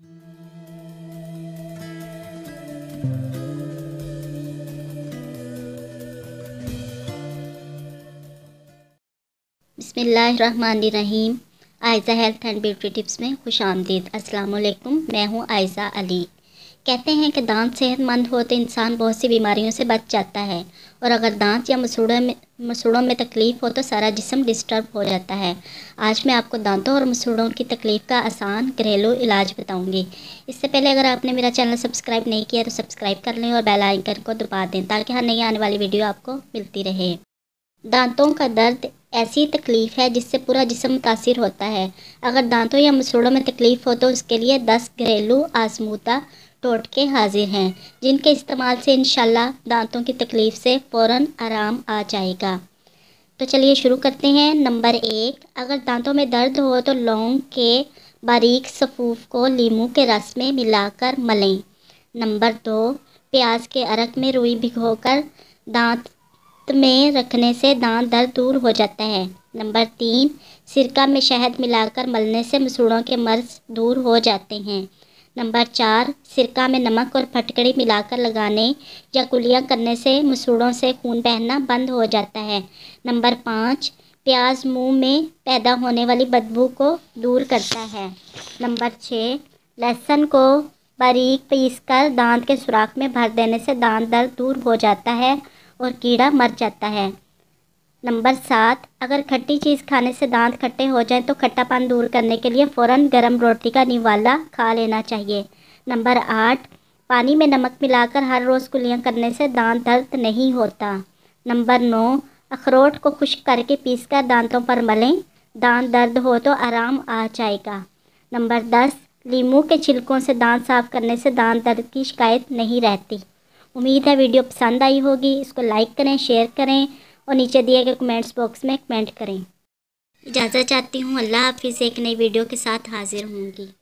बिस्मिल्लाहिर्रहमानिर्रहीम। Ayza health and beauty tips में खुश आमदीद। अस्सलाम वालेकुम, मैं हूँ आयज़ा अली। कहते हैं कि दांत सेहतमंद हो तो इंसान बहुत सी बीमारियों से बच जाता है, और अगर दांत या मसूड़ों में तकलीफ़ हो तो सारा जिस्म डिस्टर्ब हो जाता है। आज मैं आपको दांतों और मसूड़ों की तकलीफ़ का आसान घरेलू इलाज बताऊँगी। इससे पहले अगर आपने मेरा चैनल सब्सक्राइब नहीं किया तो सब्सक्राइब कर लें और बेल आइकन को दबा दें ताकि हर नई आने वाली वीडियो आपको मिलती रहे। दांतों का दर्द ऐसी तकलीफ़ है जिससे पूरा जिस्म मुतासिर होता है। अगर दांतों या मसूड़ों में तकलीफ़ हो तो उसके लिए 10 घरेलू आजमूदा टोटके हाजिर हैं, जिनके इस्तेमाल से इंशाल्लाह दांतों की तकलीफ़ से फ़ौरन आराम आ जाएगा। तो चलिए शुरू करते हैं। नंबर 1, अगर दांतों में दर्द हो तो लौंग के बारीक सफ़ूफ को लीमू के रस में मिलाकर मलें। नंबर 2, प्याज के अर्क में रुई भिगोकर दांत में रखने से दांत दर्द दूर हो जाता है। नंबर 3, सिरका में शहद मिलाकर मलने से मसूड़ों के मर्ज दूर हो जाते हैं। नंबर 4, सिरका में नमक और फटकड़ी मिलाकर लगाने या कुलियाँ करने से मसूड़ों से खून बहना बंद हो जाता है। नंबर 5, प्याज मुंह में पैदा होने वाली बदबू को दूर करता है। नंबर 6, लहसुन को बारीक पीसकर दांत के सुराख में भर देने से दांत दर्द दूर हो जाता है और कीड़ा मर जाता है। नंबर 7, अगर खट्टी चीज़ खाने से दांत खट्टे हो जाएं तो खट्टापन दूर करने के लिए फ़ौरन गर्म रोटी का निवाला खा लेना चाहिए। नंबर 8, पानी में नमक मिलाकर हर रोज़ कुलियाँ करने से दांत दर्द नहीं होता। नंबर 9, अखरोट को खुश्क करके पीसकर दांतों पर मलें, दांत दर्द हो तो आराम आ जाएगा। नंबर 10, लीमू के छिलकों से दांत साफ़ करने से दांत दर्द की शिकायत नहीं रहती। उम्मीद है वीडियो पसंद आई होगी। इसको लाइक करें, शेयर करें और नीचे दिए गए कमेंट्स बॉक्स में कमेंट करें। इजाज़त चाहती हूँ। अल्लाह हाफिज़। एक नई वीडियो के साथ हाजिर होंगी।